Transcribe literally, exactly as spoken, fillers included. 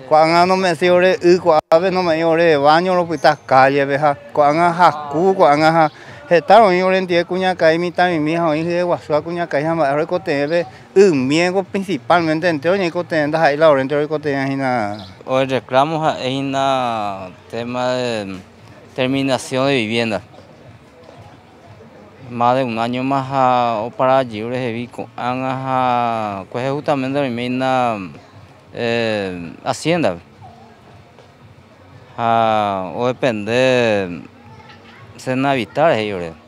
Cuando no me si ore y cuando no me ore baño lo puta calle veja cuando jacu cuando estaron y ore en tie cuña caí mi ta mi mija hoy de guasua cuña caí jamás recote y miego principalmente entre hoy cote anda ahí la oriente hoy cote ahí na. Hoy reclamos ahí na tema de terminación de vivienda. Más de un año más a, o para allí de Vico han pues justamente la misma eh, hacienda a, o depende de habitar ellos.